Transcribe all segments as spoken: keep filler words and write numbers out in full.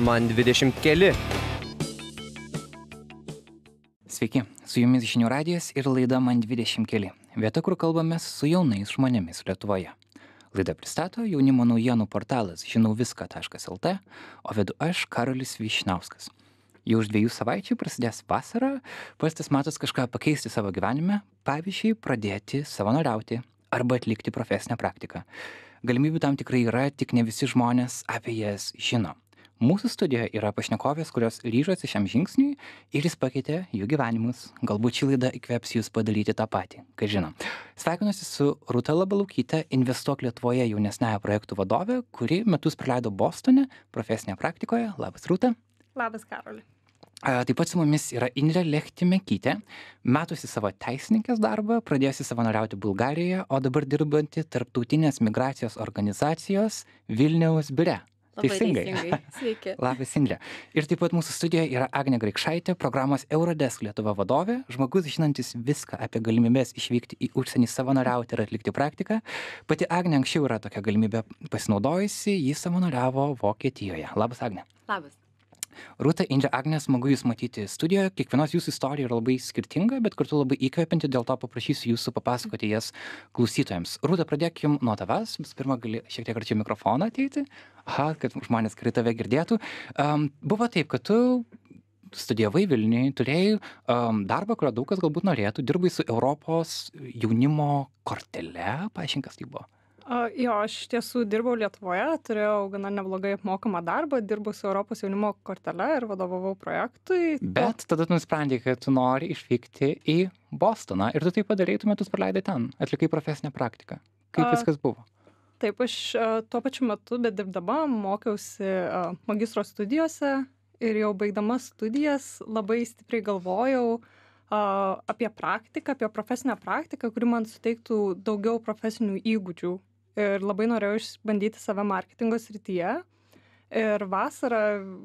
Man dvidešimt keli. Sveiki, su jumis Žinių radijas ir laida Man dvidešimt keli. Vieta, kur kalbamės su jaunais žmonėmis Lietuvoje. Laida pristato jaunimo naujienų portalas žinau viską taškas lt, o vedu aš, Karolis Vyšniauskas. Jau už dviejų savaičių prasidės vasara, pats matas kažką pakeisti savo gyvenime, pavyzdžiui, pradėti savanoriauti arba atlikti profesinę praktiką. Galimybių tam tikrai yra, tik ne visi žmonės apie jas žino. Mūsų studijoje yra pašnekovės, kurios ryžosi šiam žingsniui ir jis pakeitė jų gyvenimus. Galbūt ši laida įkveps jūs padaryti tą patį, ką žino. Sveikinuosi su Rūta Labalukyte, Investuok Lietuvoje jaunesniąja projektų vadovė, kuri metus praleido Bostone profesinėje praktikoje. Labas, Rūta. Labas, Karoli. Taip pat su mumis yra Indrė Lechtimekytė, metusi savo teisininkės darbą, pradėjusi savanoriauti Bulgarijoje, o dabar dirbanti Tarptautinės migracijos organizacijos Vilniaus biure. Labai Teisingai. teisingai. Sveiki. Labas, Indrė. Ir taip pat mūsų studijoje yra Agnė Graikšaitė, programos Eurodesk Lietuva vadovė, žmogus žinantis viską apie galimybės išvykti į užsienį savanoriauti ir atlikti praktiką. Pati Agnė anksčiau yra tokia galimybė pasinaudojusi, ji savanoriavo Vokietijoje. Labas, Agnė. Labas. Rūta, Indrė, Agnė, smagu jūs matyti studijoje. Kiekvienos jūsų istorija yra labai skirtinga, bet kartu labai įkvepianti, dėl to paprašysiu jūsų papasakoti jas klausytojams. Rūta, pradėkim nuo tavęs. Visų pirma, gali šiek tiek arčiau mikrofoną ateiti, aha, kad žmonės gerai tave girdėtų. Um, buvo taip, kad tu studijavai Vilniuje, turėjai um, darbą, kurio daug kas galbūt norėtų, dirbai su Europos jaunimo kortele, paaiškink, kas tai buvo. O, jo, aš iš tiesų dirbau Lietuvoje, turėjau gana neblogai apmokamą darbą, dirbau su Europos jaunimo kortele ir vadovavau projektui. Bet tada tu nusprendei, kad tu nori išvykti į Bostoną ir tu tai padarei, tu metus praleidai ten, atlikai profesinę praktiką. Kaip A, viskas buvo? Taip, aš a, tuo pačiu metu, bet dirbdama, mokiausi a, magistro studijose ir jau baigdama studijas labai stipriai galvojau a, apie praktiką, apie profesinę praktiką, kuri man suteiktų daugiau profesinių įgūdžių. Ir labai norėjau išbandyti save marketingo srityje. Ir vasarą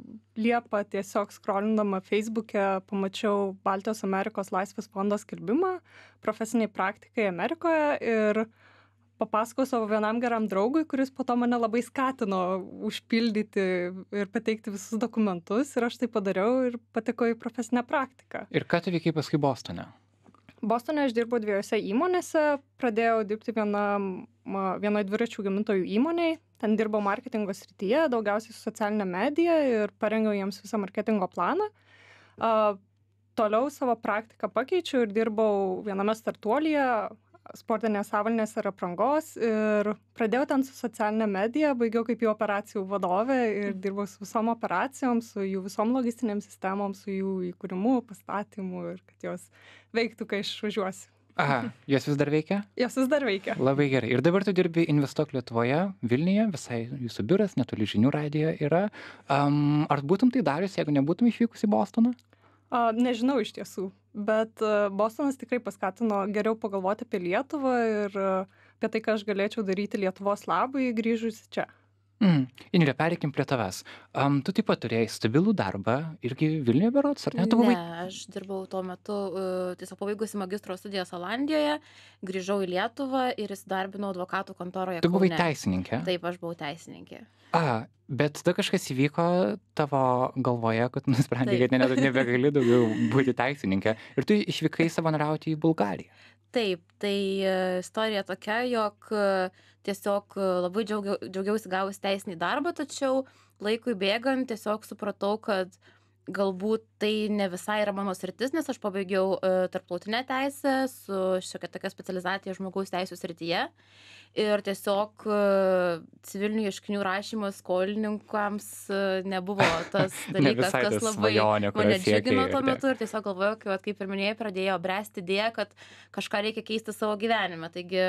Liepą tiesiog scrollindama Facebook'e pamačiau Baltijos Amerikos laisvės fondo skelbimą profesiniai praktikai Amerikoje ir papasakojau savo vienam geram draugui, kuris po to mane labai skatino užpildyti ir pateikti visus dokumentus. Ir aš tai padariau ir patekau į profesinę praktiką. Ir ką tu veikai paskui Bostone? Bostone aš dirbau dviejose įmonėse, pradėjau dirbti vienam, vienoje dviračių gamintojų įmonėje, ten dirbau marketingo srityje, daugiausiai su socialinė medija ir parengiau jiems visą marketingo planą. Uh, toliau savo praktiką pakeičiau ir dirbau viename startuolyje, sportinės avalynės ir aprangos ir pradėjau ten su socialinė medija, baigiau kaip jų operacijų vadovė ir dirbau su visom operacijom, su jų visom logistinėm sistemom, su jų įkūrimu, pastatymu ir kad jos veiktų, kai aš išvažiuosiu. Aha, jos vis dar veikia? Jos vis dar veikia. Labai gerai. Ir dabar tu dirbi Investuok Lietuvoje, Vilniuje, visai jūsų biuras, netoli Žinių radijo yra. Um, ar būtum tai darius, jeigu nebūtum išvykus į Bostoną? Uh, nežinau iš tiesų, bet uh, Bostonas tikrai paskatino geriau pagalvoti apie Lietuvą ir uh, apie tai, ką aš galėčiau daryti Lietuvos labui grįžus čia. Mm. Indrė, pereikim prie tavęs. Um, tu taip pat turėjai stabilų darbą irgi Vilniuje berods, ar ne? Tu buvai... Ne, aš dirbau tuo metu, uh, tiesiog pabaigusi magistro studijas Olandijoje, grįžau į Lietuvą ir įsidarbinau advokatų kontoroje. Tu buvai Kaune. teisininkė? Taip, aš buvau teisininkė. A, bet tada kažkas įvyko tavo galvoje, kad nusprendei, Taip. kad ne, nebegali daugiau būti teisininkė. Ir tu išvykai savanoriauti į Bulgariją. Taip, tai e, istorija tokia, jog e, tiesiog e, labai džiaugiau, džiaugiausi gavus teisinį darbą, tačiau laikui bėgant tiesiog supratau, kad galbūt tai ne visai yra mano sritis, nes aš pabaigiau e, tarptautinę teisę su šiokia tokia specializacija žmogaus teisų srityje. Ir tiesiog e, civilinių ieškinių rašymas skolininkams e, nebuvo tas Ne dalykas, visai kas ta labai svajonė, kurios mane džiugino siekei, tuo ar ne? metu ir tiesiog galvojau, kad, kaip ir minėjai, pradėjo bręsti idėja, kad kažką reikia keisti savo gyvenime. Taigi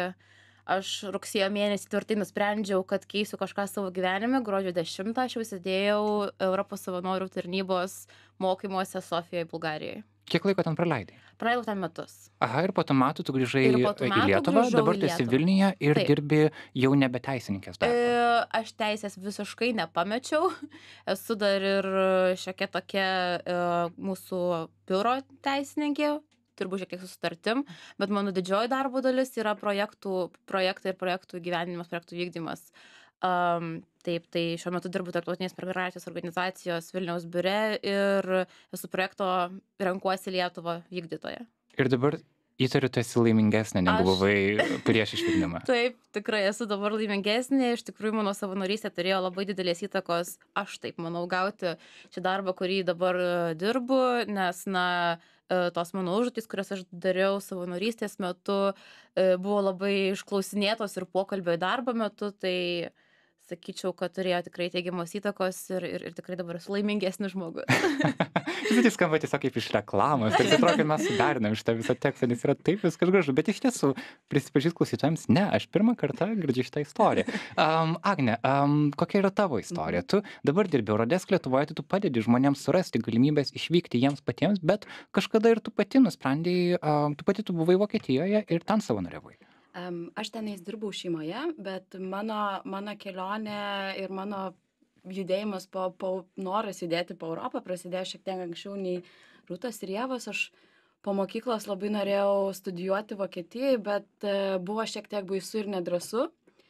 aš rugsėjo mėnesį tvirtai nusprendžiau, kad keisiu kažką savo gyvenime. Gruodžio dešimtą aš jau sėdėjau Europos savanorių tarnybos mokymuose Sofijoje, Bulgarijoje. Kiek laiko ten praleidai? Praleidau ten metus. Aha, ir po to metų tu grįžai Ir po tų į metų Lietuvą, grįžau dabar į tu esi Lietuvą. Vilniuje ir Taip. dirbi jau nebe teisininkės darbą. E, aš teisės visiškai nepamečiau. Esu dar ir šiokia tokia e, mūsų biuro teisininkė, turbūt šiek tiek su sutartim, bet mano didžioji darbo dalis yra projektų, projektai ir projektų gyvenimas, projektų vykdymas. Um, taip, tai šiuo metu dirbu Tarptautinės migracijos organizacijos Vilniaus biure ir esu projekto Renkuosi Lietuvą vykdytoja. Ir dabar įtariu, tu esi laimingesnė, negu Aš- buvai prieš išvykdama. Taip, tikrai esu dabar laimingesnė, iš tikrųjų mano savanorystė turėjo labai didelės įtakos, aš taip manau, gauti šį darbą, kurį dabar e, dirbu, nes, na, e, tos mano užduotys, kurias aš dariau savanorystės metu, e, buvo labai išklausinėtos ir pokalbio į darbą metu, tai sakyčiau, kad turėjo tikrai teigiamos įtakos ir, ir, ir tikrai dabar esu laimingesnis žmogus. Jis tai skamba tiesiog kaip iš reklamos. Tai atrodo, kad mes sudarinam šitą visą tekstą, nes yra taip viskas gražu. Bet iš tiesų, prisipažįs klausytojams, ne, aš pirmą kartą girdžiu šitą istoriją. Um, Agne, um, kokia yra tavo istorija? Tu dabar dirbi Eurodesk Lietuvoje, tai tu padedi žmonėms surasti galimybės išvykti jiems patiems, bet kažkada ir tu pati nusprendėjai, um, tu pati tu buvai Vokietijoje ir ten savanoriavai. Um, aš tenais dirbau šeimoje, bet mano, mano kelionė ir mano judėjimas po, po noras judėti po Europą prasidėjo šiek tiek anksčiau nei Rūtos ir Ievos. Aš po mokyklos labai norėjau studijuoti Vokietijai, bet uh, buvo šiek tiek baisu ir nedrąsu.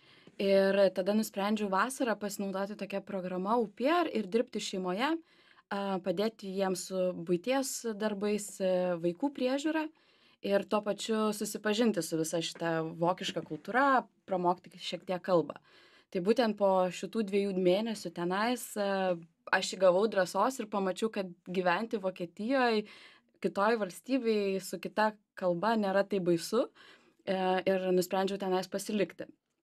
Ir tada nusprendžiau vasarą pasinaudoti tokią programą U P R ir dirbti šeimoje, uh, padėti jiems su buities darbais, uh, vaikų priežiūra. Ir tuo pačiu susipažinti su visa šita vokiška kultūra, pramokti šiek tiek kalbą. Tai būtent po šitų dviejų mėnesių tenais aš įgavau drąsos ir pamačiau, kad gyventi Vokietijoje, kitoj valstybėje su kita kalba nėra tai baisu ir nusprendžiau tenais pasilikti.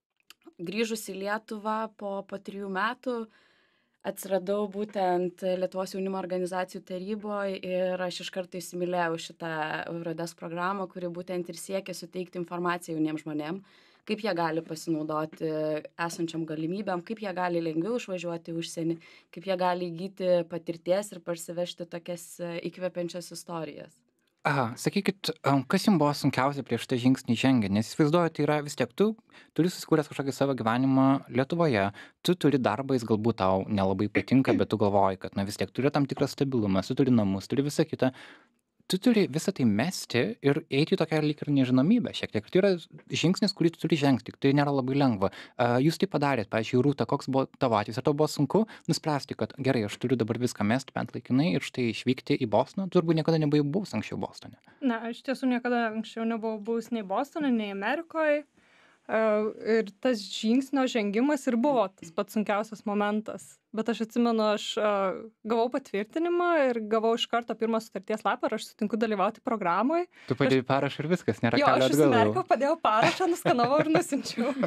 Grįžus į Lietuvą po, po trijų metų, atsiradau būtent Lietuvos jaunimo organizacijų taryboje ir aš iš karto įsimylėjau šitą Eurodesk programą, kuri būtent ir siekia suteikti informaciją jauniems žmonėms, kaip jie gali pasinaudoti esančiam galimybėm, kaip jie gali lengviau išvažiuoti į užsienį, kaip jie gali įgyti patirties ir parsivežti tokias įkvepiančias istorijas. Aha, sakykit, kas jums buvo sunkiausia prieš tą žingsnį žengiant? Nes įsivaizduoju, tai yra vis tiek, tu turi susikūręs kažkokį savo gyvenimą Lietuvoje, tu turi darbą, jis galbūt tau nelabai patinka, bet tu galvoji, kad na vis tiek turi tam tikrą stabilumą, tu turi namus, turi visą kitą. Tu turi visą tai mesti ir eiti į tokią lyg ir nežinomybę šiek tiek. Tai yra žingsnis, kurį tu turi žengti, tai nėra labai lengva. Uh, jūs tai padarėt, pavyzdžiui, Rūta, koks buvo tavo atvejis? Ar tau buvo sunku nuspręsti, kad gerai, aš turiu dabar viską mesti bent laikinai ir štai išvykti į Bostoną? Tu turbūt niekada nebuvai buvus anksčiau Bostone. Na, aš tiesų niekada anksčiau nebuvau buvus nei Bostone, nei Amerikoje. Uh, ir tas žingsnio žengimas ir buvo tas pats sunkiausias momentas. Bet aš atsimenu, aš uh, gavau patvirtinimą ir gavau iš karto pirmą sutarties lapą ir aš sutinku dalyvauti programoje. Tu padėjai aš... parašą ir viskas, nėra jo, kelio aš atgal. užsimerkiau, padėjau parašą, nuskanavau ir nusinčiau.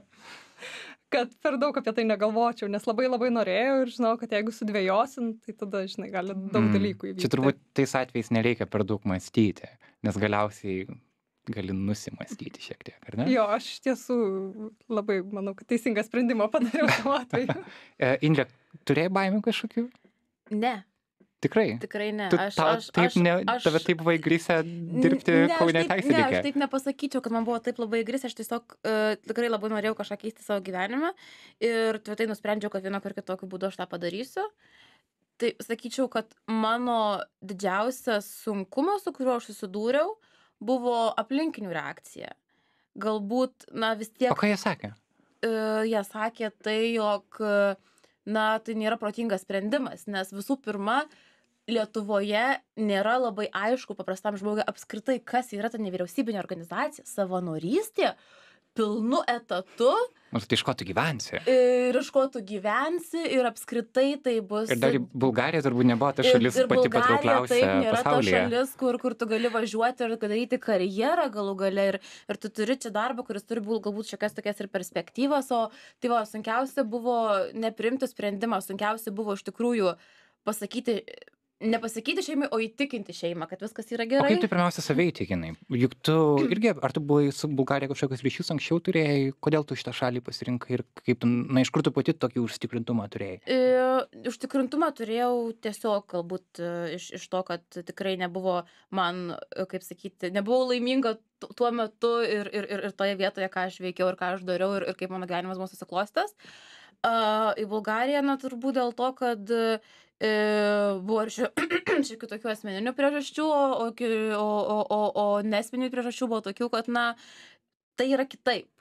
Kad per daug apie tai negalvočiau, nes labai labai norėjau ir žinau, kad jeigu sudvėjosim, tai tada, žinai, gali daug mm. dalykų įvykti. Čia turbūt tais atvejais nereikia per daug mąstyti, nes galiausiai gali nusimastyti šiek tiek, ar ne? Jo, aš tiesų labai, manau, kad teisingą sprendimą padariau tuo atveju. Indrė, turėjai baimių kažkokių? Ne. Tikrai? Tikrai ne. Tu, aš, tau, aš, taip aš, ne, aš, tave taip buvo įgrisę dirbti Kaune teisininkė? Ne, aš taip nepasakyčiau, kad man buvo taip labai įgrisę, aš tiesiog uh, tikrai labai norėjau kažką keisti savo gyvenimą ir tvirtai nusprendžiau, kad vienok ar kitokiu būdu aš tą padarysiu. Tai sakyčiau, kad mano didžiausias sunkumas, su kuriuo aš susidūriau, buvo aplinkinių reakcija. Galbūt, na vis tiek... O ką jie sakė? Uh, jie sakė tai, jog, na, tai nėra protingas sprendimas, nes visų pirma, Lietuvoje nėra labai aišku paprastam žmogui apskritai, kas yra ta nevyriausybinė organizacija, savanorystė, pilnu etatu. Nors tai iš ko tu gyvensi? Ir iš ko tu gyvensi ir apskritai tai bus... Ir dar Bulgarija turbūt nebuvo ta šalis ir, ir pati Bulgarija, patraukliausia taip, nėra pasaulyje. Ta šalis, kur, kur tu gali važiuoti ir daryti karjerą galų gale ir, ir tu turi čia darbą, kuris turi būt galbūt šiokias tokias ir perspektyvas, o tai va, sunkiausia buvo neprimti sprendimą, sunkiausia buvo iš tikrųjų pasakyti... nepasakyti šeimai, o įtikinti šeimą, kad viskas yra gerai. O kaip tu pirmiausia save įtikinai? Juk tu irgi, ar tu buvai su Bulgarija kažkokius ryšius anksčiau turėjai, kodėl tu šitą šalį pasirinkai ir kaip tu, na, iš kur tu pati tokį užtikrintumą turėjai? E, užtikrintumą turėjau tiesiog galbūt iš, iš to, kad tikrai nebuvo man, kaip sakyti, nebuvau laiminga tuo metu ir, ir, ir, ir toje vietoje, ką aš veikiau ir ką aš dariau ir, ir kaip mano gyvenimas buvo susiklostęs. Uh, į Bulgariją, na, turbūt dėl to, kad e, buvo ir šiek tokių asmeninių priežasčių, o, o, o, o, o nesmeninių priežasčių buvo tokių, kad, na, tai yra kitaip.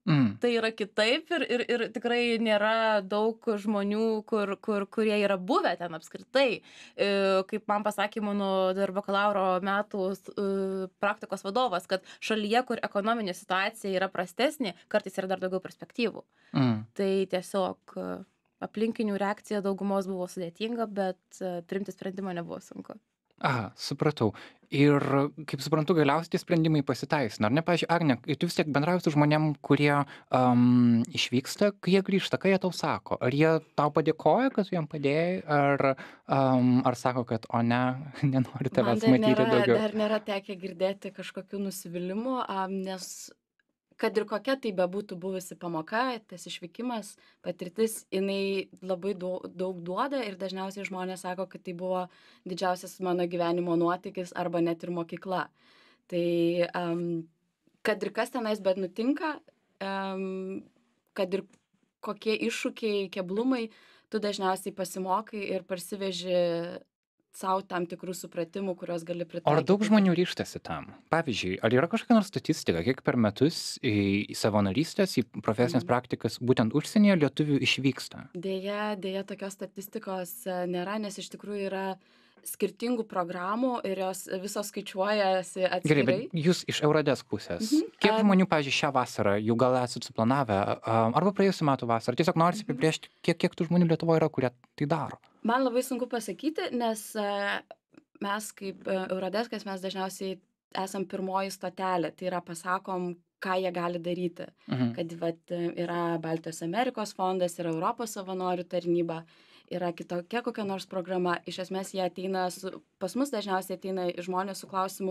Mm. Tai yra kitaip ir, ir, ir tikrai nėra daug žmonių, kur, kur, kurie yra buvę ten apskritai. E, kaip man pasakė mano dar bakalauro metų e, praktikos vadovas, kad šalyje, kur ekonominė situacija yra prastesnė, kartais yra dar daugiau perspektyvų. Mm. Tai tiesiog e, aplinkinių reakcija daugumos buvo sudėtinga, bet e, priimti sprendimą nebuvo sunku. Aha, supratau. Ir kaip suprantu, galiausiai tie sprendimai pasiteisina. Ar ne, pavyzdžiui, Agne, tu vis tiek bendrauji su žmonėm, kurie um, išvyksta, kai jie grįžta, ką jie tau sako? Ar jie tau padėkoja, kad tu jam padėjai, ar, um, ar sako, kad o ne, nenori Man tavęs dar matyti nėra, daugiau? dar nėra tekę girdėti kažkokių nusivylimų, am, nes kad ir kokia tai bebūtų buvusi pamoka, tas išvykimas, patirtis, jinai labai daug, daug duoda ir dažniausiai žmonės sako, kad tai buvo didžiausias mano gyvenimo nuotykis arba net ir mokykla. Tai um, kad ir kas tenais bet nutinka, um, kad ir kokie iššūkiai, keblumai, tu dažniausiai pasimokai ir parsiveži sau tam tikrų supratimų, kuriuos gali O pritaikyti. ar daug žmonių ryžtasi tam? Pavyzdžiui, ar yra kažkokia nors statistika, kiek per metus į, į savanorystės, į profesinės Mhm. praktikas būtent užsienyje lietuvių išvyksta? Deja, deja tokios statistikos e, nėra, nes iš tikrųjų yra skirtingų programų ir jos visos skaičiuojasi Gerai, atskirai. bet jūs iš Eurodesk pusės, Mhm. kiek Em, žmonių, pavyzdžiui, šią vasarą jau gal esat suplanavę, a, arba praėjusiu metu vasarą, tiesiog norisi Mhm. apibrėžti, kiek, kiek tų žmonių Lietuvoje yra, kurie tai daro? Man labai sunku pasakyti, nes e, mes kaip e, Eurodeskas, mes dažniausiai esam pirmoji stotelė, tai yra pasakom, ką jie gali daryti. Mhm. Kad vat, e, yra Baltijos Amerikos fondas, yra Europos savanorių tarnyba, yra kitokia kokia nors programa. Iš esmės jie ateina, su, pas mus dažniausiai ateina žmonės su klausimu,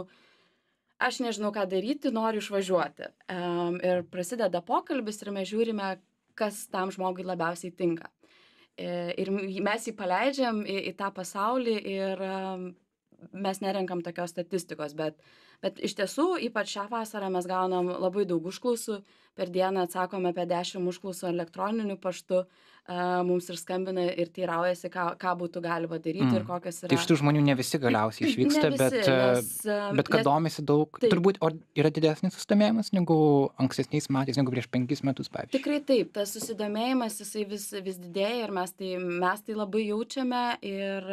aš nežinau, ką daryti, noriu išvažiuoti. Um, ir prasideda pokalbis ir mes žiūrime, kas tam žmogui labiausiai tinka. E, Ir mes jį paleidžiam į, į tą pasaulį ir um, mes nerenkam tokios statistikos, bet, bet iš tiesų, ypač šią vasarą mes gaunam labai daug užklausų, per dieną atsakome apie dešimt užklausų elektroniniu paštu, uh, mums ir skambina ir teiraujasi, ką, ką būtų galima daryti Mm. ir kokios yra. Tai iš tų žmonių ne visi galiausiai išvyksta, Ne bet, visi, e, nes, um, bet kad nes domisi daug, taip. turbūt o yra didesnis susidomėjimas negu ankstesniais metais, negu prieš penkis metus, pavyzdžiui. Tikrai taip, tas susidomėjimas, jisai vis, vis didėja ir mes tai, mes tai labai jaučiame ir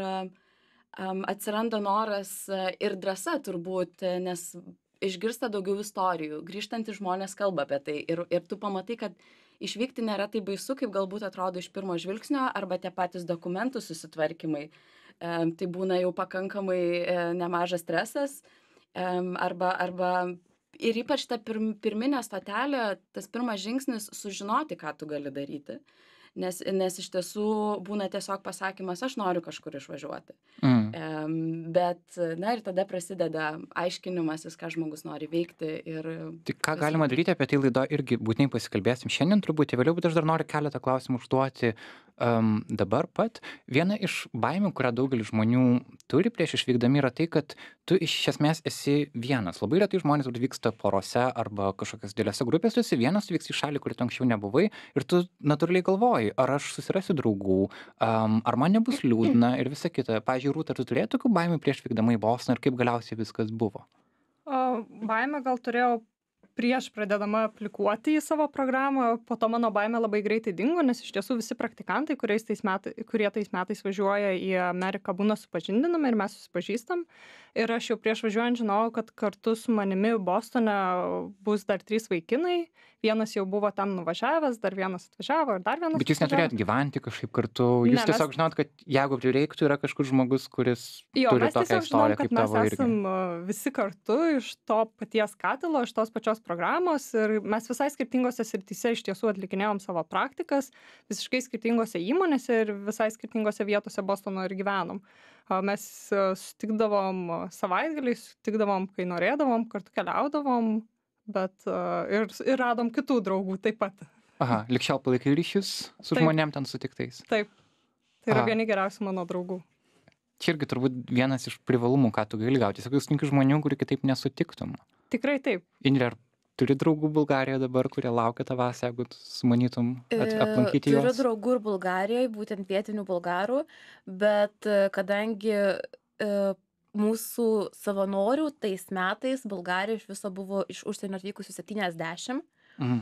um, atsiranda noras uh, ir drąsa turbūt, uh, nes išgirsta daugiau istorijų, grįžtantys žmonės kalba apie tai ir, ir tu pamatai, kad išvykti nėra taip baisu, kaip galbūt atrodo iš pirmo žvilgsnio, arba tie patys dokumentų susitvarkymai. Um, tai būna jau pakankamai uh, nemažas stresas, um, arba, arba ir ypač ta pirm, pirminė stotelė, tas pirmas žingsnis sužinoti, ką tu gali daryti. Nes, nes iš tiesų būna tiesiog pasakymas, aš noriu kažkur išvažiuoti. Mm. Em, bet, na ir tada prasideda aiškinimasis, ką žmogus nori veikti. Ir Tai ką galima daryti, apie tai laido irgi būtinai pasikalbėsim šiandien truputį vėliau, bet aš dar noriu keletą klausimų užduoti um, dabar pat. Viena iš baimių, kurią daugelis žmonių turi prieš išvykdami, yra tai, kad tu iš esmės esi vienas. Labai retai žmonės vyksta porose arba kažkokios dėlėse grupės, tu esi vienas, tu vyksti į šalį, kur tu anksčiau nebuvai ir tu natūraliai galvoji, ar aš susirasiu draugų, um, ar man nebus liūdna ir visa kita. Pavyzdžiui, Rūta, tu turėjai tokių baimių prieš vykdama į Bostoną ir kaip galiausiai viskas buvo? O, baimę gal turėjau prieš pradedama aplikuoti į savo programą, po to mano baimė labai greitai dingo, nes iš tiesų visi praktikantai, tais metai, kurie tais metais važiuoja į Ameriką, būna supažindinami ir mes susipažįstam. Ir aš jau prieš važiuojant žinojau, kad kartu su manimi Bostone bus dar trys vaikinai. Vienas jau buvo ten nuvažiavęs, dar vienas atvažiavo ir dar vienas. Bet jūs neturėjot gyventi kažkaip kartu, jūs Ne, tiesiog mes- žinot, kad jeigu prireiktų, yra kažkur žmogus, kuris Jo, turi mes tokią tiesiog žinom, istoriją kad kaip tavo mes irgi. esam uh, visi kartu iš to paties katilo, iš tos pačios programos ir mes visai skirtingose srityse iš tiesų atlikinėjom savo praktikas, visiškai skirtingose įmonėse ir visai skirtingose vietose Bostono ir gyvenom. Uh, Mes uh, sutikdavom uh, savaitgaliais, sutikdavom, kai norėdavom, kartu keliaudavom, bet uh, ir, ir radom kitų draugų taip pat. Aha, lik šiol palaikai ryšius su Taip. žmonėm ten sutiktais. Taip, tai yra Aha. vieni geriausių mano draugų. Čia irgi turbūt vienas iš privalumų, ką tu gali gauti. Tiesiog jūs tinki žmonių, kurių kitaip nesutiktum. Tikrai taip. Indrė, ar turi draugų Bulgarijoje dabar, kurie laukia tavęs, jeigu tu sumanytum at, E, aplankyti Turiu juos? draugų ir Bulgarijoje, būtent vietinių bulgarų, bet e, kadangi e, mūsų savanorių tais metais Bulgarijoje iš viso buvo iš užsienio atvykusių septyniasdešimt Mhm.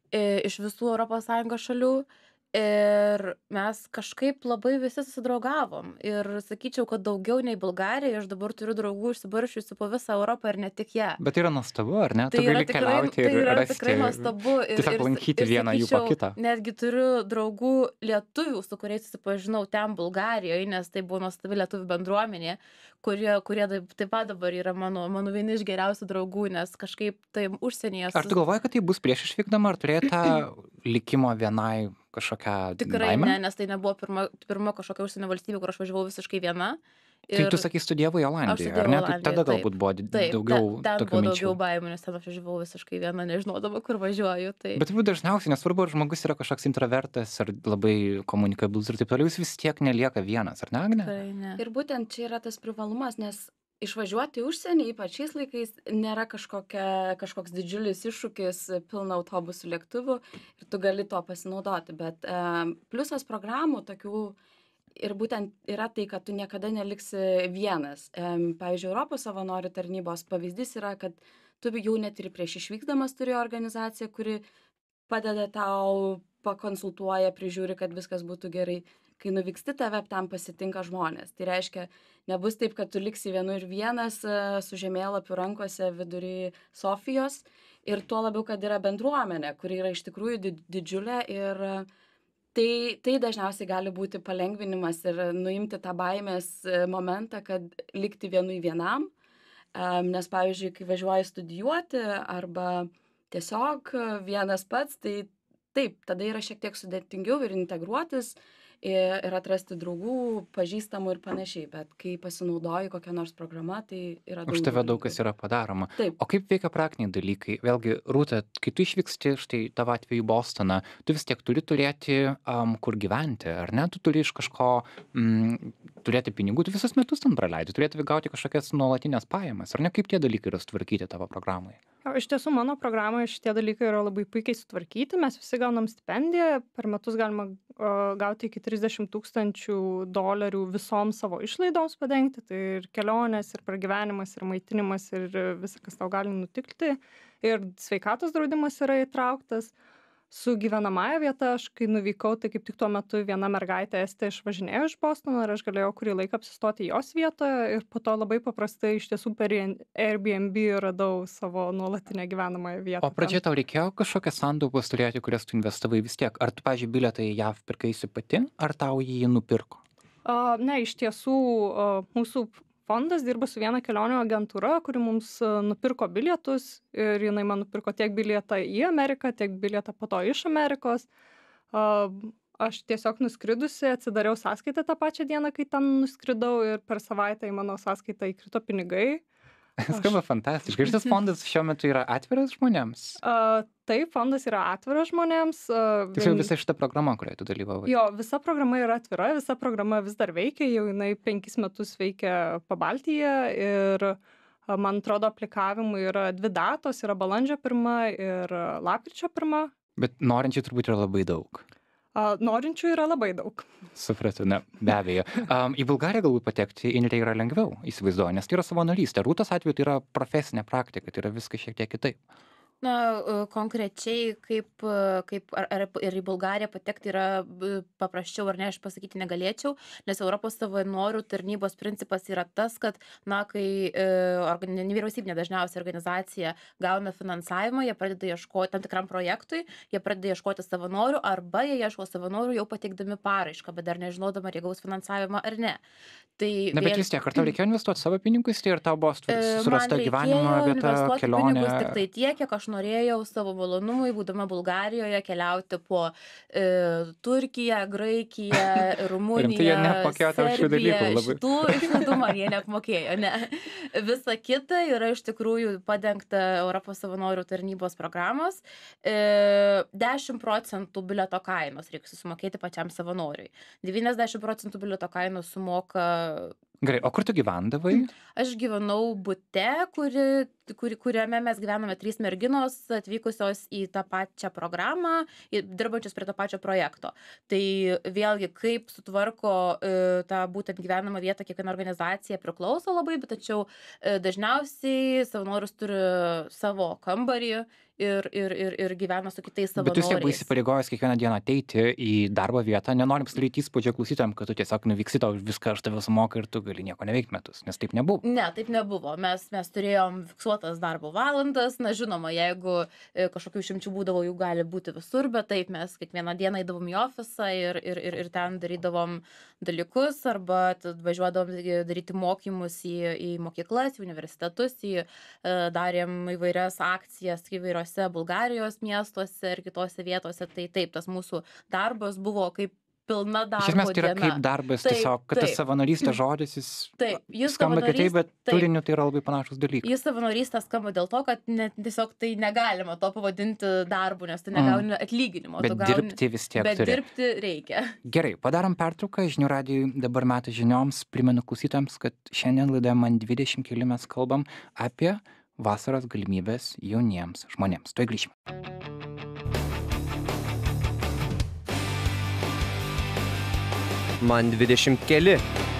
e, iš visų Europos Sąjungos šalių. Ir mes kažkaip labai visi susidraugavom. Ir sakyčiau, kad daugiau nei Bulgarija, aš dabar turiu draugų išsibarsčiusių po visą Europą ir ne tik ją. Bet tai yra nuostabu, ar ne? Tai Tu yra gali tikrai, keliauti tai ir yra rasti, tikrai nuostabu. Ir, tiesiog ir, lankyti ir, vieną jų po sakyčiau, kitą. netgi turiu draugų lietuvių, su kuriais susipažinau ten Bulgarijoje, nes tai buvo nuostabi lietuvių bendruomenė, kurie, kurie taip taip pat dabar yra mano, mano vieni iš geriausių draugų, nes kažkaip tai užsienyje. Ar tu galvoji, kad tai bus prieš išvykdama, ar turėjo tą likimo vienai kažkokią Tikrai baimę? ne, nes tai nebuvo pirma, pirma kažkokia užsienio valstybė, kur aš važiavau visiškai viena. Tai tu sakai, studijavai Olandijoje, ar ne? Olandijoje, Tada taip, galbūt buvo taip, daugiau ten, ten tokių buvo minčių. daugiau baimių, nes ten aš važiavau visiškai viena, nežinodama, kur važiuoju. Tai... Bet turbūt dažniausiai, nesvarbu, ar žmogus yra kažkoks introvertas ar labai komunikabilus ir taip toliau, jis vis tiek nelieka vienas, ar ne, Agne? Tikrai ne. Ir būtent čia yra tas privalumas, nes išvažiuoti į užsienį, ypač šiais laikais, nėra kažkokia, kažkoks didžiulis iššūkis, pilna autobusų, lėktuvų ir tu gali to pasinaudoti. Bet um, pliusas programų tokių ir būtent yra tai, kad tu niekada neliksi vienas. Um, pavyzdžiui, Europos savanorių tarnybos pavyzdys yra, kad tu jau net ir prieš išvykdamas turi organizaciją, kuri padeda tau, pakonsultuoja, prižiūri, kad viskas būtų gerai. Kai nuvyksti, tave tam pasitinka žmonės. Tai reiškia, nebus taip, kad tu liksi vienu ir vienas su žemėlapiu rankose vidury Sofijos ir tuo labiau, kad yra bendruomenė, kuri yra iš tikrųjų didžiulė ir tai, tai dažniausiai gali būti palengvinimas ir nuimti tą baimės momentą, kad likti vienui vienam. Nes, pavyzdžiui, kai važiuoji studijuoti arba tiesiog vienas pats, tai taip, tada yra šiek tiek sudėtingiau ir integruotis ir atrasti draugų, pažįstamų ir panašiai, bet kai pasinaudoji kokią nors programą, tai yra daug. Už tave daug kas yra padaroma. Taip. O kaip veikia praktiniai dalykai? Vėlgi, Rūta, kai tu išvyksti, štai tavo atveju Bostoną, tu vis tiek turi turėti um, kur gyventi, ar ne? Tu turi iš kažko mm, turėti pinigų, tu visus metus ten praleidi, turėtų gauti kažkokias nuolatinės pajamas, ar ne? Kaip tie dalykai yra sutvarkyti tavo programai? Iš tiesų, mano programoje šitie dalykai yra labai puikiai sutvarkyti. Mes visi gaunam stipendiją, per metus galima uh, gauti iki trisdešimt tūkstančių dolerių visoms savo išlaidoms padengti. Tai ir kelionės, ir pragyvenimas, ir maitinimas, ir visa, kas tau gali nutikti. Ir sveikatos draudimas yra įtrauktas. Su gyvenamąja vieta, aš kai nuvykau, tai kaip tik tuo metu viena mergaitė Estė išvažinėjo iš Bostono ir aš galėjau kurį laiką apsistoti jos vietoje ir po to labai paprastai iš tiesų per Airbnb radau savo nuolatinę gyvenamąją vietą. O pradžioje tau reikėjo kažkokias santaupas turėti, kurias tu investavai vis tiek? Ar tu, pavyzdžiui, bilietą į J A V pirkaisi pati, ar tau jį nupirko? Uh, ne, iš tiesų uh, mūsų fondas dirba su viena kelionių agentūra, kuri mums nupirko bilietus ir jinai man nupirko tiek bilietą į Ameriką, tiek bilietą po to iš Amerikos. Aš tiesiog nuskridusi, atsidariau sąskaitą tą pačią dieną, kai ten nuskridau ir per savaitę į mano sąskaitą įkrito pinigai. Skamba fantastiškai. Šitas fondas šiuo metu yra atviras žmonėms? Uh, taip, fondas yra atviras žmonėms. Uh, Tiksliau vien... visa šita programa, kurioje tu dalyvavai. Jo, visa programa yra atvira, visa programa vis dar veikia, jau jinai penkis metus veikia Pabaltyje ir uh, man atrodo aplikavimui yra dvi datos, yra balandžio pirma ir lapkričio pirma. Bet norinčių turbūt yra labai daug. Uh, norinčių yra labai daug. Supratau, na, be abejo. Um, į Bulgariją galbūt patekti į tai yra lengviau, įsivaizduoju, nes tai yra savanorystė. Rūtos atveju tai yra profesinė praktika, tai yra viskas šiek tiek kitaip. Na, konkrečiai, kaip, kaip ar, ar ir į Bulgariją patekti yra paprasčiau ar ne, aš pasakyti negalėčiau, nes Europos savanorių tarnybos principas yra tas, kad, na, kai e, nevyriausybinė dažniausiai organizacija gauna finansavimą, jie pradeda ieškoti tam tikram projektui, jie pradeda ieškoti savanorių, arba jie ieško savanorių jau pateikdami paraišką, bet dar nežinodama, ar jie gaus finansavimą ar ne. Tai Na, bet vėl... vis tiek, ar tau reikėjo investuoti savo pinigus, tai ar tau buvo surasta gyvenimo vieta, kelionė? Tik tai tiek, kiek aš norėjau savo malonumui, būdama Bulgarijoje, keliauti po e, Turkiją, Graikiją, Rumuniją, Serbiją. Šitų išlaidų man jie neapmokėjo, ne. Visa kita yra iš tikrųjų padengta Europos savanorių tarnybos programos. E, dešimt procentų bilieto kainos reikia susimokėti pačiam savanoriui. devyniasdešimt procentų bilieto kainos sumoka. Gerai, o kur tu gyvendavai? Aš gyvenau bute, kuri, kuri, kuriame mes gyvename trys merginos atvykusios į tą pačią programą, dirbančios prie to pačio projekto. Tai vėlgi, kaip sutvarko e, tą būtent gyvenamą vietą kiekviena organizacija priklauso labai, bet tačiau e, dažniausiai savanorius turi savo kambarį ir, ir, ir, ir gyvena su kitais Bet tu vis tiek buvai savanoriais. įsipareigojęs kiekvieną dieną ateiti į darbo vietą, nenorim sudaryti įspūdžio klausytojam, kad tu tiesiog nuvyksi, tau viską aš tave sumoka ir tu gali nieko neveikti metus, nes taip nebuvo. Ne, taip nebuvo. Mes, mes turėjom fiksuotas darbo valandas. Na, žinoma, jeigu e, kažkokių išimčių būdavo, jų gali būti visur, bet taip mes kiekvieną dieną eidavom į ofisą ir, ir, ir, ir ten darydavom dalykus arba tad važiuodavom e, daryti mokymus į, į mokyklas, į universitetus, į, e, darėm įvairias akcijas įvairiose Bulgarijos miestuose ir kitose vietose. Tai taip, tas mūsų darbas buvo kaip pilna darbo Iš esmės tai yra diena. kaip darbas, Taip, tiesiog, kad tas taip. savanorystės žodis, jis Taip, jis skamba kitaip, bet savanorys- taip. turiniu tai yra labai panašus dalykai. Jis savanorystė skamba dėl to, kad net tiesiog tai negalima to pavadinti darbu, nes tu Mm. negauni atlyginimo. Bet tu gauni, dirbti vis tiek bet turi. dirbti reikia. Gerai, padarom pertrauką, žinių radijui dabar metas žinioms, primenu klausytojams, kad šiandien laidoje man dvidešimt keli mes kalbam apie vasaros galimybės jauniems žmonėms. Tuoj grįšime. Man dvidešimt keli.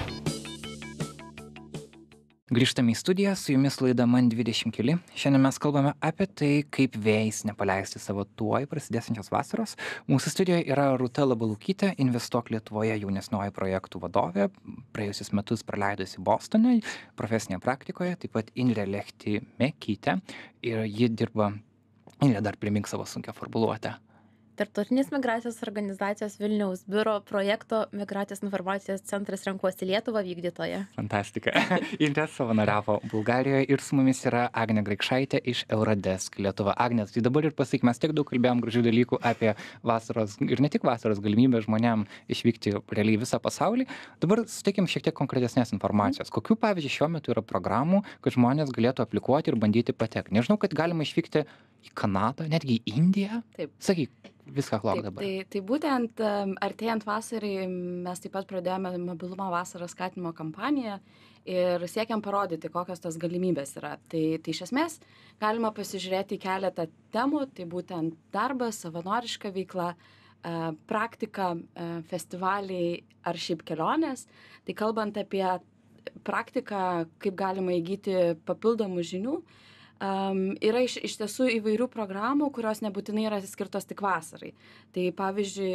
Grįžtame į studiją, su jumis laida man dvidešimt keli. Šiandien mes kalbame apie tai, kaip vėjais nepaleisti savo tuoj prasidėsiančios vasaros. Mūsų studijoje yra Rūta Labalukytė, Investuok Lietuvoje jaunesnioji projektų vadovė, praėjusius metus praleidusi Bostone, profesinėje praktikoje, taip pat Indrė Lechti Mekytė ir ji dirba, Indrė dar primink savo sunkią formuluotę. Tarptautinės migracijos organizacijos Vilniaus biuro projekto Migracijos informacijos centras Renkuosi Lietuvą vykdytoja. Fantastika. Indrė savanoriavo Bulgarijoje ir su mumis yra Agnė Graikšaitė iš Eurodesk Lietuva. Agnė, tai dabar ir pasakyk, mes tiek daug kalbėjom gražių dalykų apie vasaros ir ne tik vasaros galimybę žmonėm išvykti realiai visą pasaulį. Dabar suteikim šiek tiek konkretesnės informacijos. Kokių, pavyzdžiui, šiuo metu yra programų, kad žmonės galėtų aplikuoti ir bandyti patekti? Nežinau, kad galima išvykti į Kanadą, netgi į Indiją. Taip. Sakyk, viską klok Taip, dabar. tai, tai būtent em, artėjant vasarai mes taip pat pradėjome mobilumo vasaros skatinimo kampaniją ir siekiam parodyti, kokios tos galimybės yra. Tai, tai iš esmės galima pasižiūrėti į keletą temų, tai būtent darbas, savanoriška veikla, e, praktika, e, festivaliai ar šiaip kelionės. Tai kalbant apie praktiką, kaip galima įgyti papildomų žinių, Um, yra iš, iš tiesų įvairių programų, kurios nebūtinai yra skirtos tik vasarai. Tai pavyzdžiui,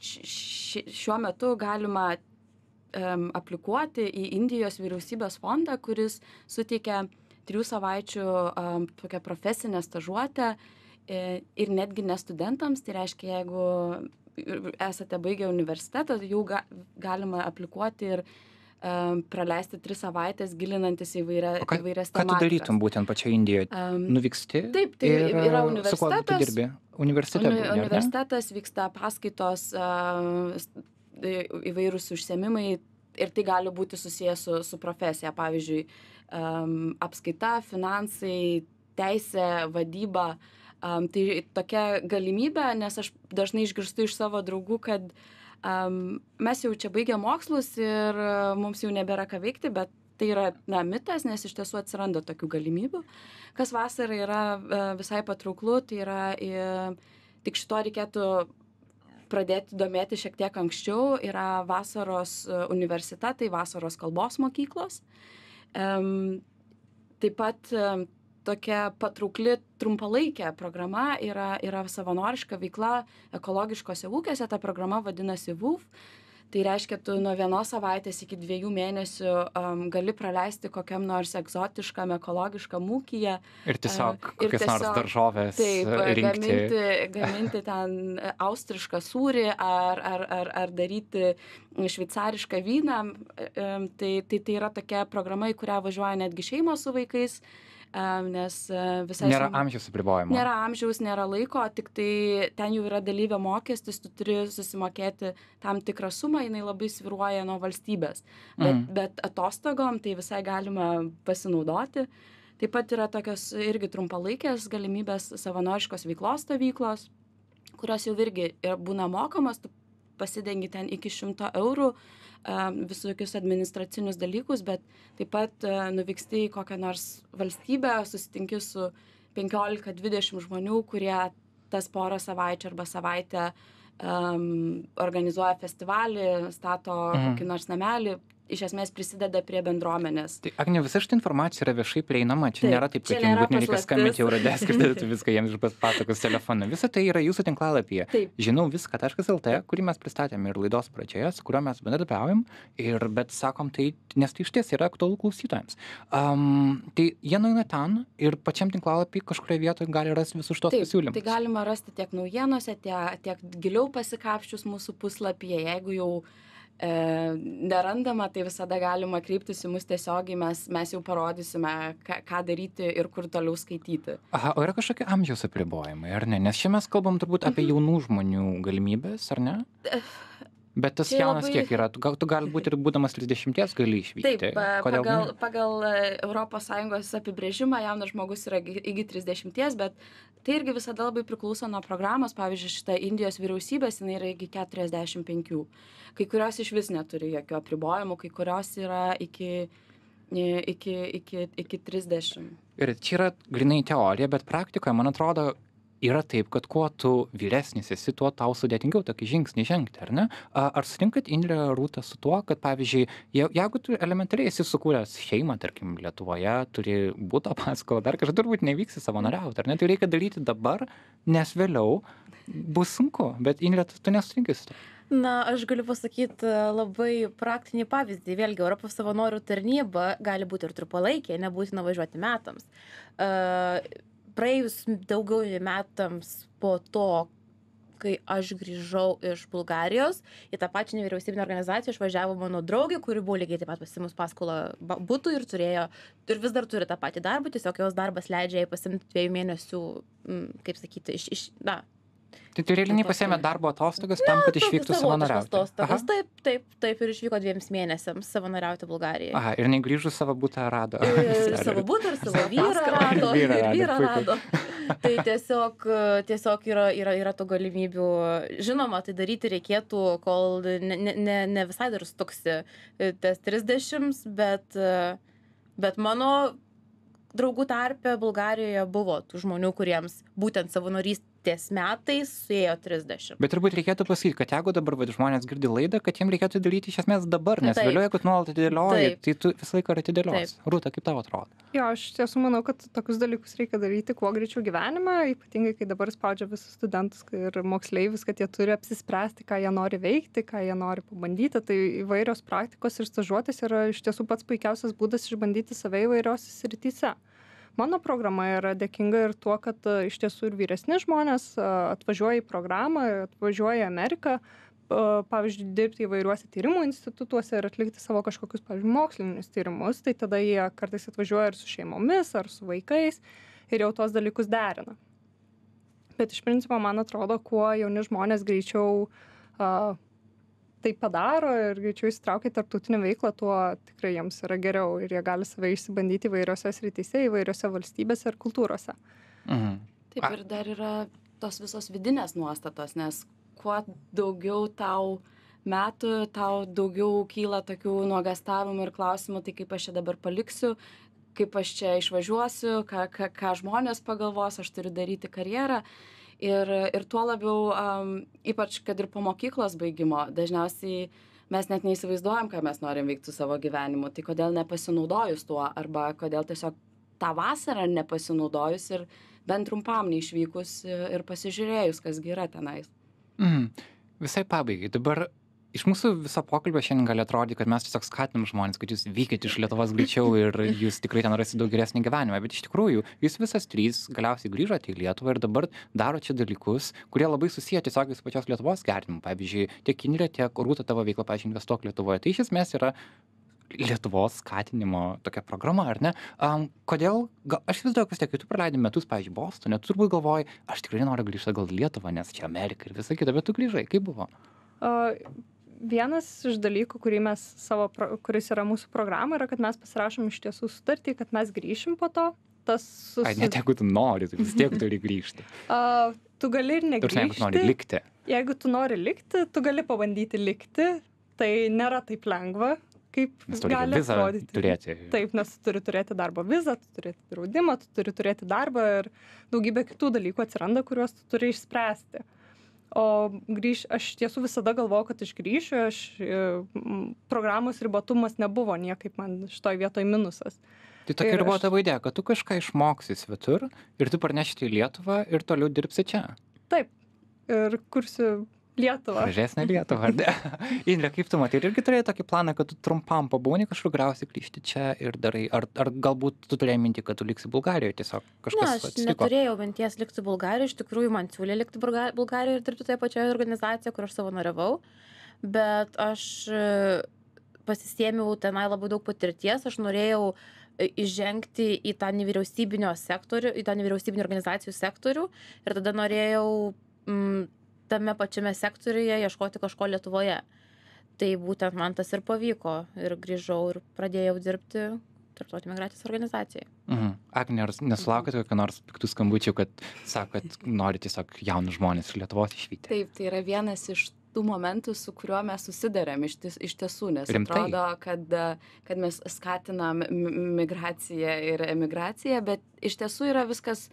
š, šiuo metu galima um, aplikuoti į Indijos vyriausybės fondą, kuris suteikia trijų savaičių um, tokią profesinę stažuotę e, ir netgi ne studentams. Tai reiškia, jeigu esate baigę universitetą, jau ga, galima aplikuoti ir um, praleisti tris savaitės gilinantis į įvairia, O ką, įvairias ką tu tematikas. darytum būtent pačioje Indijoje? Um, Nuvyksti? Taip, tai ir, yra e, Su kuo tu universitetas. dirbi? Universitete. Uni, būni, ar ne? universitetas, vyksta paskaitos, a, s- į- įvairūs užsiemimai ir tai gali būti susijęs su, su profesija. Pavyzdžiui, um, apskaita, finansai, teisė, vadyba. Um, tai tokia galimybė, nes aš dažnai išgirstu iš savo draugų, kad um, mes jau čia baigę mokslus ir uh, mums jau nebėra ką veikti, bet tai yra na, mitas, nes iš tiesų atsiranda tokių galimybių. Kas vasarą yra e, visai patrauklu, tai yra e, tik šito reikėtų pradėti domėti šiek tiek anksčiau, yra vasaros e, universitetai, vasaros kalbos mokyklos. Em, taip pat e, tokia patraukli trumpalaikė programa yra, yra savanoriška veikla ekologiškose ūkiuose, ta programa vadinasi V U F. Tai reiškia, tu nuo vienos savaitės iki dviejų mėnesių um, gali praleisti kokiam nors egzotiškam, ekologiškam ūkyje. Ir tiesiog E, ir kokias nors tiesiog- daržovės Taip, rinkti. gaminti, gaminti ten austrišką sūrį ar, ar, ar, ar daryti šveicarišką vyną. Em, Tai, tai, tai yra tokia programa, į kurią važiuoja netgi šeimos su vaikais, em, nes e, visai... Nėra šeimai- amžiaus apribojimo. Nėra amžiaus, nėra laiko, tik tai ten jau yra dalyvio mokestis, tu turi susimokėti tam tikrą sumą, jinai labai sviruoja nuo valstybės. Bet, Mhm. bet atostogom tai visai galima pasinaudoti. Taip pat yra tokios irgi trumpalaikės galimybės savanoriškos veiklos stovyklos, kurios jau irgi ir būna mokamos, tu pasidengi ten iki šimto eurų um, visokius administracinius dalykus, bet taip pat uh, nuvyksti į kokią nors valstybę, susitinki su penkiolika dvidešimt žmonių, kurie tas porą savaičių arba savaitę um, organizuoja festivalį, stato Mhm. kokį nors namelį, iš esmės prisideda prie bendruomenės. Tai Agne, visa šitą informacija yra viešai prieinama, čia Taip, nėra taip, čia kad jums nėra būtų nereikia paslaptis. skambinti Eurodesk ir tada tu viską jiems pasakos telefonu. Visa tai yra jūsų tinklalapyje. Taip. Žinau viską taškas lt, kurį mes pristatėme ir laidos pradžioje, su kuriuo mes bendradarbiaujam, ir bet sakom tai, nes tai iš ties yra aktualu klausytojams. Um, tai jie nueina ten ir pačiam tinklalapį kažkurioje vietoje gali rasti visus šitos Taip, pasiūlymus. tai galima rasti tiek naujienose, tiek, tiek giliau pasikapščius mūsų puslapyje. Jeigu jau e, nerandama, tai visada galima kreiptis į mus tiesiogiai, mes, mes jau parodysime, ką, ką daryti ir kur toliau skaityti. Aha, o yra kažkokie amžiaus apribojimai, ar ne? Nes čia mes kalbam turbūt apie jaunų žmonių galimybės, ar ne? Bet tas Čia jaunas labai- kiek yra? Tu, gal, tu gali būti ir būdamas trisdešimties gali išvykti. Taip, pa- Kodėl pagal, ne? pagal Europos Sąjungos apibrėžimą jaunas žmogus yra gi- iki trisdešimties, bet tai irgi visada labai priklauso nuo programos. Pavyzdžiui, šita Indijos vyriausybės, jinai yra iki keturiasdešimt penkių. Kai kurios iš vis neturi jokių apribojimų, kai kurios yra iki, iki, iki, iki trisdešimt. Ir čia yra grinai teorija, bet praktikoje, man atrodo, yra taip, kad kuo tu vyresnis esi, tuo tau sudėtingiau tokį žingsnį žengti, ar ne? A- Ar sutinkat, Indrė, Rūta, su tuo, kad, pavyzdžiui, je- jeigu tu elementariai esi sukūręs šeimą, tarkim, Lietuvoje, turi būto paskolą, dar kažką turbūt nevyksi savanoriauti, ar ne? Tai reikia daryti dabar, nes vėliau bus sunku. Bet, Indrė, tu tu nesutinki su tuo. Na, aš galiu pasakyti labai praktinį pavyzdį. Vėlgi, Europos savanorių tarnyba gali būti ir trumpalaikė, nebūtina važiuoti metams. Uh, praėjus daugiau nei metams po to, kai aš grįžau iš Bulgarijos, į tą pačią nevyriausybinę organizaciją išvažiavo mano draugė, kuri buvo lygiai taip pat pasiimus paskolą ba- butui ir turėjo, ir vis dar turi tą patį darbą, tiesiog jos darbas leidžia jai pasimti dviejų mėnesių, mm, kaip sakyti, iš, iš, na, Tai tu realiai pasėmė darbo atostogas tam, kad išvyktų savanoriauti. Atostogas. Taip, taip, taip ir išvyko dviems mėnesiams savanoriauti Bulgarijoje. Aha, ir negrįžus savo butą rado. Ir savo butą, ir savo vyrą rado, Ir vyrą ir rado, vyrą puiku. rado. Tai tiesiog, tiesiog yra, yra, yra tų galimybių. Žinoma, tai daryti reikėtų, kol ne, ne, ne, ne visai dar stuksi tas trisdešimt, bet, bet mano draugų tarpe Bulgarijoje buvo tų žmonių, kuriems būtent savanorystės metais suėjo trisdešimt. Bet turbūt reikėtų pasakyti, kad jeigu dabar va, žmonės girdi laidą, kad jiems reikėtų daryti iš esmės dabar, nes Taip. vėliau, jeigu tu nuolat atidėlioji, Taip. tai tu visą laiką ir atidėliosi. Taip. Rūta, kaip tau atrodo? Jo, aš iš tiesų manau, kad tokius dalykus reikia daryti kuo greičiau gyvenime, ypatingai kai dabar spaudžia visus studentus ir moksleivius, kad jie turi apsispręsti, ką jie nori veikti, ką jie nori pabandyti. Tai įvairios praktikos ir stažuotės yra iš tiesų pats puikiausias būdas išbandyti save įvairiose srityse. Mano programa yra dėkinga ir tuo, kad a, iš tiesų ir vyresni žmonės a, atvažiuoja į programą, atvažiuoja į Ameriką, a, pavyzdžiui, dirbti įvairiuose tyrimų institutuose ir atlikti savo kažkokius, pavyzdžiui, mokslinius tyrimus. Tai tada jie kartais atvažiuoja ir su šeimomis, ar su vaikais ir jau tuos dalykus derina. Bet iš principo, man atrodo, kuo jauni žmonės greičiau a, tai padaro ir greičiau įsitraukia į tarptautinę veiklą, tuo tikrai jiems yra geriau ir jie gali save išsibandyti įvairiose srityse, įvairiose valstybėse ir kultūrose. Mhm. Taip, ir dar yra tos visos vidinės nuostatos, nes kuo daugiau tau metų, tau daugiau kyla tokių nuogastavimų ir klausimų, tai kaip aš čia dabar paliksiu, kaip aš čia išvažiuosiu, ką, ką, ką žmonės pagalvos, aš turiu daryti karjerą. Ir, ir tuo labiau, um, ypač kad ir po mokyklos baigimo, dažniausiai mes net neįsivaizduojam, ką mes norim veikti su savo gyvenimu. Tai kodėl nepasinaudojus tuo, arba kodėl tiesiog tą vasarą nepasinaudojus ir bent trumpam neišvykus ir pasižiūrėjus, kas gi yra tenais. Mhm. Visai pabaigai. Dabar iš mūsų viso pokalbio šiandien gali atrodyti, kad mes tiesiog skatinam žmonės, kad jūs vykit iš Lietuvos greičiau ir jūs tikrai ten rasite daug geresnį gyvenimą. Bet iš tikrųjų, jūs visas trys galiausiai grįžote į Lietuvą ir dabar darote čia dalykus, kurie labai susiję tiesiogiai su pačios Lietuvos gerinimu. Pavyzdžiui, tiek Indrė, tiek Rūta tavo veikla, pavyzdžiui, Investuok Lietuvoje. Tai iš esmės yra Lietuvos skatinimo tokia programa, ar ne? Um, kodėl, gal, aš vis daug vis tiek, kai tu praleidai metus, pavyzdžiui, Bostone, tu turbūt galvoji, aš tikrai noriu grįžti gal į Lietuvą, nes čia Amerika ir visa kita, bet tu grįžai, kaip buvo? Uh, Vienas iš dalykų, kurį mes savo, pro- kuris yra mūsų programa, yra, kad mes pasirašom iš tiesų sutartį, kad mes grįšim po to. Tas sus... Ai, net jeigu tu nori, tai vis tiek turi grįžti. uh, tu gali ir Tu jeigu tu nori negrįžti. likti. Jeigu tu nori likti, tu gali pabandyti likti. Tai nėra taip lengva, kaip Nes tu reikia gali vizą atrodyti. turėti. Taip, nes tu turi turėti darbo vizą, tu turi draudimą, tu turi turėti darbą ir daugybė kitų dalykų atsiranda, kuriuos tu turi išspręsti. O grįž, aš tiesų visada galvojau, kad aš grįšiu, aš, e, m, programos ribotumas nebuvo niekaip man šitoj vietoj minusas. Tai tokia Ir ir buvo aš- tavo idėja, kad tu kažką išmoksi svetur ir tu parnešti į Lietuvą ir toliau dirbsi čia. Taip, ir kursiu Lietuvą. Gražesnė Lietuva, ar ne? Indrė, kaip tu matai, ir irgi turėjai tokį planą, kad tu trumpam pabūni kažkur, galiausiai grįžti čia ir darai, ar, ar galbūt tu turėjai minti, kad tu liksi Bulgarijoje, tiesiog Ne, kažkas aš atsitiko. neturėjau minties likti Bulgarijoje, iš tikrųjų man siūlė likti Bulga- Bulgarijoje ir dirbti toje pačioje organizacijoje, kur aš savanoriavau, bet aš e, pasisėmiau tenai labai daug patirties, aš norėjau e, įžengti į tą nevyriausybinio sektorių, į tą nevyriausybinio organizacijų sektorių ir tada norėjau mm, tame pačiame sektoriuje ieškoti kažko Lietuvoje. Tai būtent man tas ir pavyko ir grįžau ir pradėjau dirbti Tarptautinėje migracijos organizacijoje. Mhm. Agne, ar nesulaukėte kokio nors piktų skambučių, kad sako, kad nori tiesiog jaunus žmonės iš Lietuvos išvykti? Taip, tai yra vienas iš tų momentų, su kuriuo mes susidarėm iš, ties, iš tiesų, nes Rimtai? atrodo, kad, kad mes skatinam m- migraciją ir emigraciją, bet iš tiesų yra viskas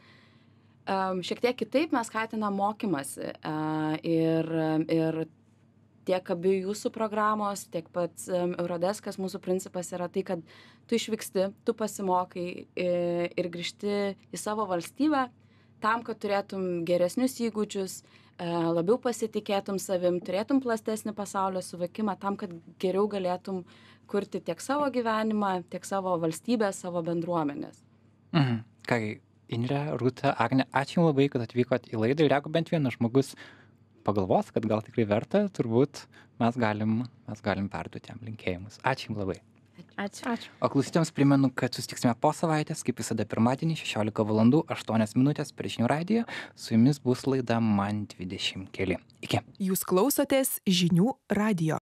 um, šiek tiek kitaip, mes skatinam mokymasi uh, ir, ir tiek abi jūsų programos, tiek pats um, Eurodeskas, mūsų principas yra tai, kad tu išvyksti, tu pasimokai i- ir grįžti į savo valstybę tam, kad turėtum geresnius įgūdžius, e, labiau pasitikėtum savim, turėtum plastesnį pasaulio suvokimą tam, kad geriau galėtum kurti tiek savo gyvenimą, tiek savo valstybę, savo bendruomenės. Mhm. Kągi, Indrė, Rūta, Agne, ačiū jums labai, kad atvykot į laidą ir jeigu bent vienas žmogus pagalvos, kad gal tikrai verta, turbūt mes galim, mes galim perduoti jam linkėjimus. Ačiū jums labai. Ačiū. Ačiū. O klausytėms primenu, kad susitiksime po savaitės, kaip visada pirmadienį, šešiolika valandų aštuonios minutės per žinių radiją. Su jumis bus laida Man dvidešimt keli. Iki. Jūs klausotės žinių radijo.